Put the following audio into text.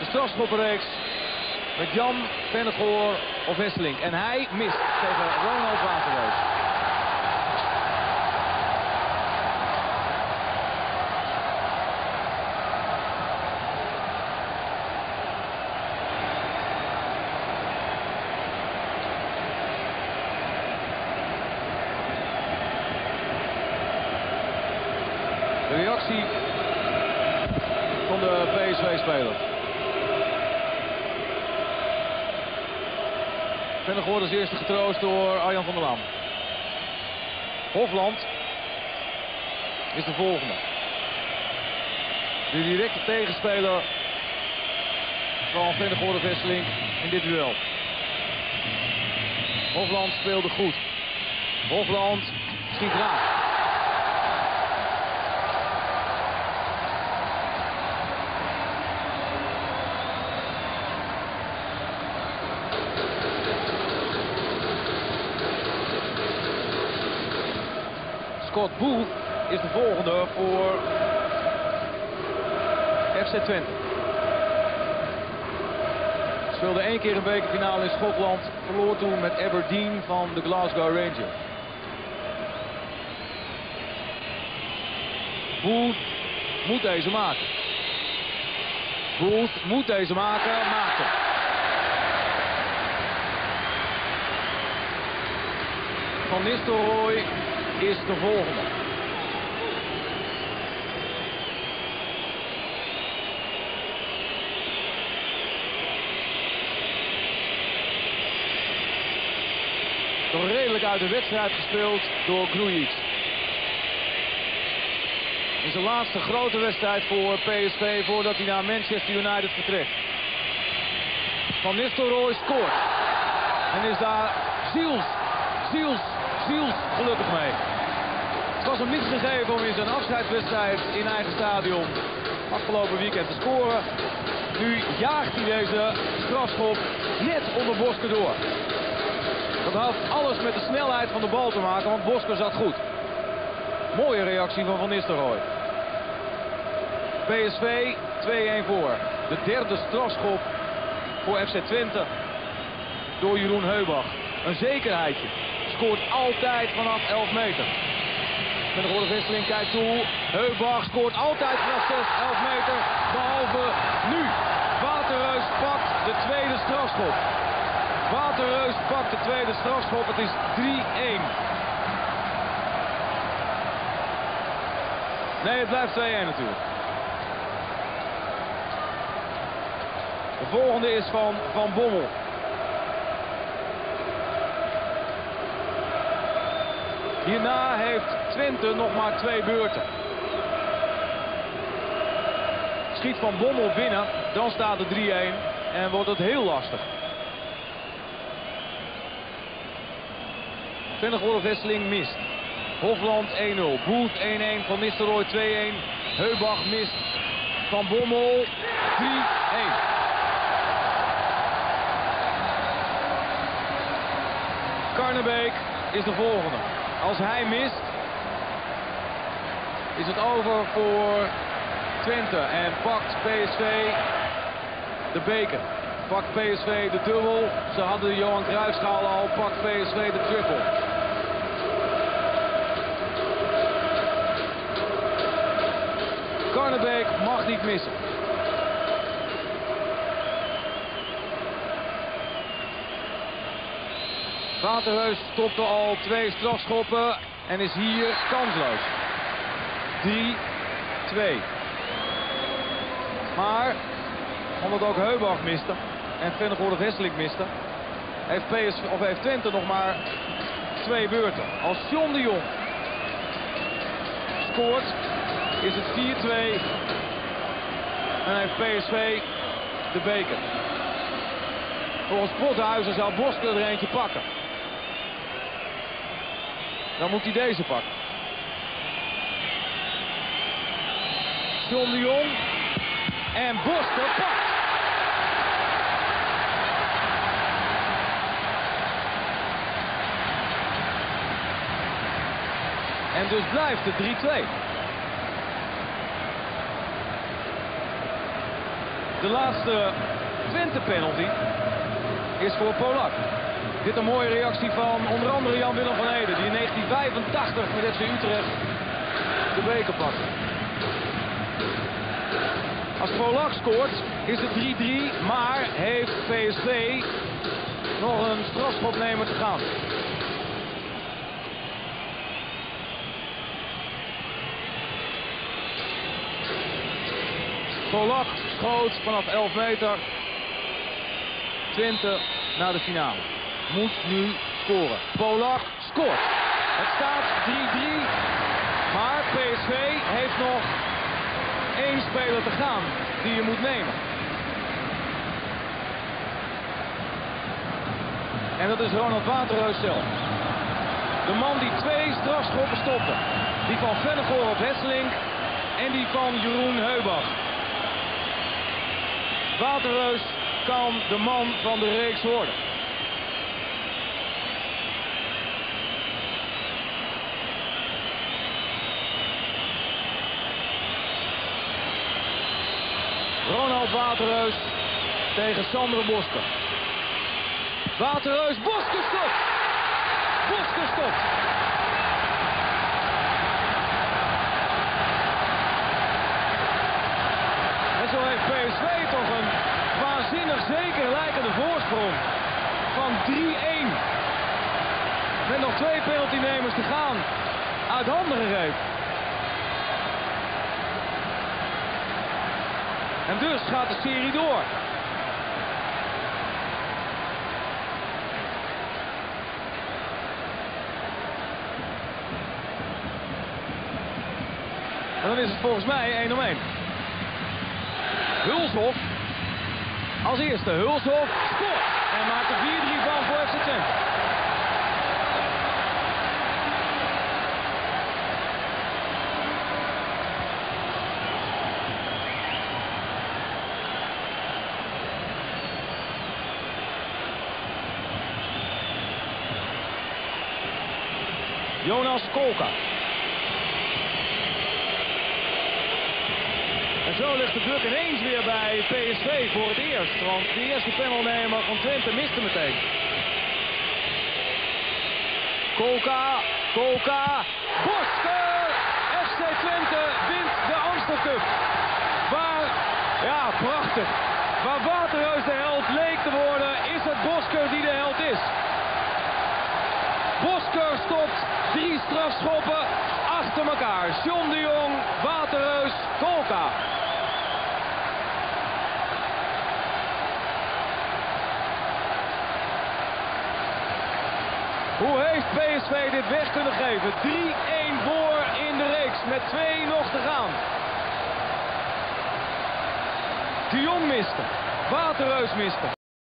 strafschoppenreeks met Jan Vennegoor of Hesselink. En hij mist tegen Ronald Waterreus. De reactie van de PSV-speler. Vennegoor is eerste getroost door Arjan van der Laan. Hofland is de volgende. De directe tegenspeler van Vennegoor of Hesselink in dit duel. Hofland speelde goed. Hofland schiet raak. Scott Booth is de volgende voor FC Twente. Speelde 1 keer een bekerfinale in Schotland. Verloor toen met Aberdeen van de Glasgow Rangers. Booth moet deze maken. Booth moet deze maken. Maakt hem. Van Nistelrooy is de volgende. Toch redelijk uit de wedstrijd gespeeld door Grujic. In zijn laatste grote wedstrijd voor PSV voordat hij naar Manchester United vertrekt. Van Nistelrooy scoort. En is daar Ziels gelukkig mee. Het was hem niet gegeven om in zijn afscheidswedstrijd in eigen stadion afgelopen weekend te scoren. Nu jaagt hij deze strafschop net onder Bosker door. Dat had alles met de snelheid van de bal te maken, want Bosker zat goed. Mooie reactie van Van Nistelrooy. PSV 2-1 voor. De derde strafschop voor FC Twente door Jeroen Heubach. Een zekerheidje. Scoort altijd vanaf 11 meter. Vennegoor of Hesselink kijkt toe. Heubach scoort altijd vanaf 11 meter. Behalve nu. Waterreus pakt de tweede strafschop. Waterreus pakt de tweede strafschop. Het is 3-1. Nee, het blijft 2-1 natuurlijk. De volgende is van Van Bommel. Hierna heeft Twente nog maar 2 beurten. Schiet Van Bommel binnen, dan staat het 3-1 en wordt het heel lastig. Vennegoor of Hesselink mist. Hofland 1-0, Booth 1-1, Van Nistelrooy 2-1, Heubach mist, Van Bommel 3-1. Karnebeek is de volgende. Als hij mist, is het over voor Twente en pakt PSV de beker. Pakt PSV de dubbel. Ze hadden de Johan Cruijffschaal al, pakt PSV de triple. Karnebeek mag niet missen. Waterreus stopte al 2 strafschoppen en is hier kansloos. 3-2. Maar, omdat ook Heubach miste en Vennegoor of Hesselink miste, heeft Twente nog maar 2 beurten. Als John de Jong scoort, is het 4-2 en heeft PSV de beker. Volgens Pothuizen zou Bosker er eentje pakken. Dan moet hij deze pakken. John de Jong. En Bosker pakt. En dus blijft het 3-2. De laatste Twente penalty is voor Polak. Dit een mooie reactie van onder andere Jan-Willem van Ede, die in 1985 met FC Utrecht de beker pakte. Als Polak scoort is het 3-3, maar heeft PSV nog een strafschopnemer te gaan. Polak schoot vanaf 11 meter. Twente naar de finale. Moet nu scoren. Polak scoort. Het staat 3-3. Maar PSV heeft nog 1 speler te gaan die je moet nemen. En dat is Ronald Waterreus zelf. De man die 2 strafschoppen stopte. Die van Vennegoor op Hesselink en die van Jeroen Heubach. Waterreus kan de man van de reeks worden. Ronald Waterreus tegen Sander Bosker. Waterreus, Bosker stopt! Bosker stopt! En zo heeft PSV toch een waanzinnig zeker lijkende voorsprong van 3-1. Met nog 2 penaltynemers te gaan. Uit handen gegeven. En dus gaat de serie door. En dan is het volgens mij 1-1. Hulshof als eerste. Hulshof scoort. En maakt er 4-3 van voor FC Twente. Jonas Kolka. En zo ligt de druk ineens weer bij PSV voor het eerst. Want de eerste penaltynemer van Twente miste meteen. Kolka. Bosker! FC Twente wint de Amstel Cup. Prachtig. Waar Waterreus de held leek te worden, is het Bosker die de held is. Bosker stopt 3 strafschoppen achter elkaar. John de Jong, Waterreus, Kolka. Hoe heeft PSV dit weg kunnen geven? 3-1 voor in de reeks met 2 nog te gaan. De Jong miste. Waterreus miste.